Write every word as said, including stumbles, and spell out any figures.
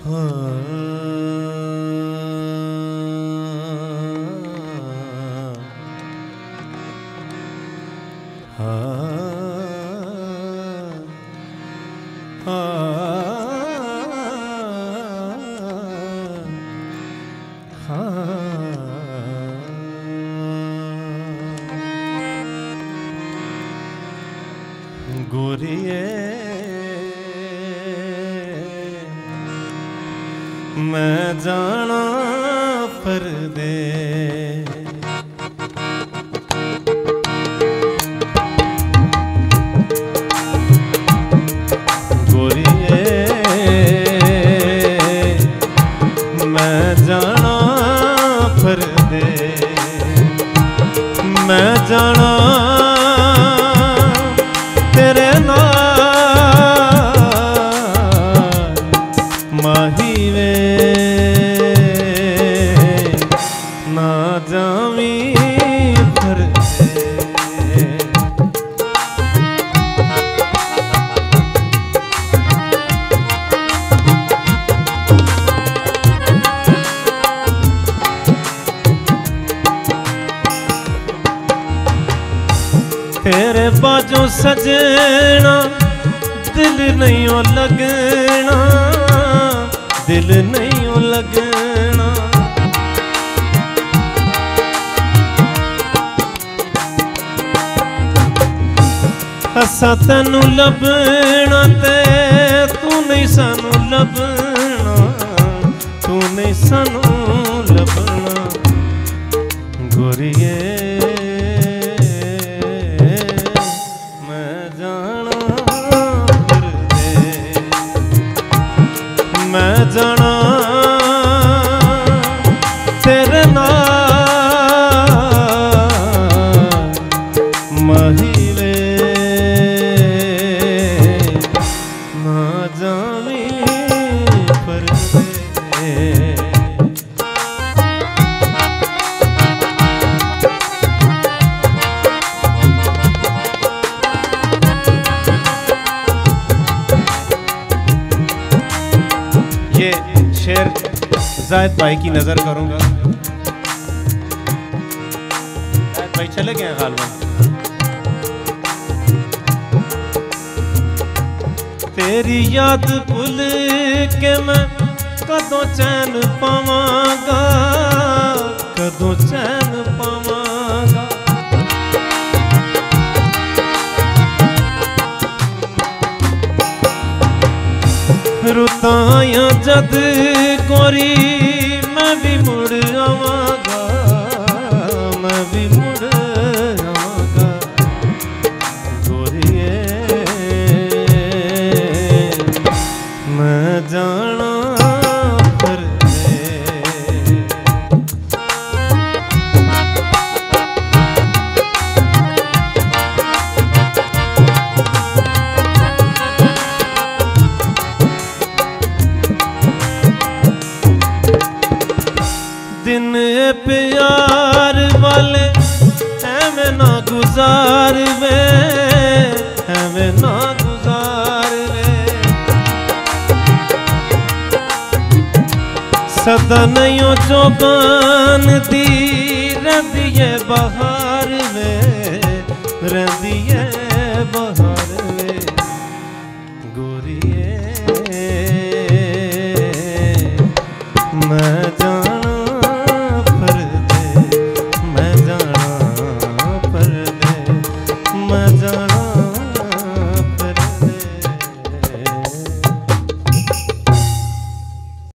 गोरिए मैं जाना परदे गोरिए मैं जाना परदे मैं जाना तेरे नाल माही वे ना जावी परदे तेरे बाजू सजना दिल नहीं ओ लगना दिल नहीं ओ लगना असा तेनू लभना ते तू नहीं सानू लभना तू नहीं सानू लभना गोरिए मैं जाना तेरे नाल माही वे ना जावी परदे ये शेर जायद भाई की नजर करूंगा। जायद भाई चले गए गालबन। तेरी याद भूल के मैं कदों चैन पावांगा कदों चैन पावांगा रुताया जद गोरी मैं भी मुड़ आवांगा मैं भी मुड़ आवांगा गोरिए मैं जाना परदे दिन प्यार वाले एवें ना गुजार वे एवें ना गुजार वे सदा नहीं जो बान दी रंदी है बहार वे रंदी है बहार वे गोरिए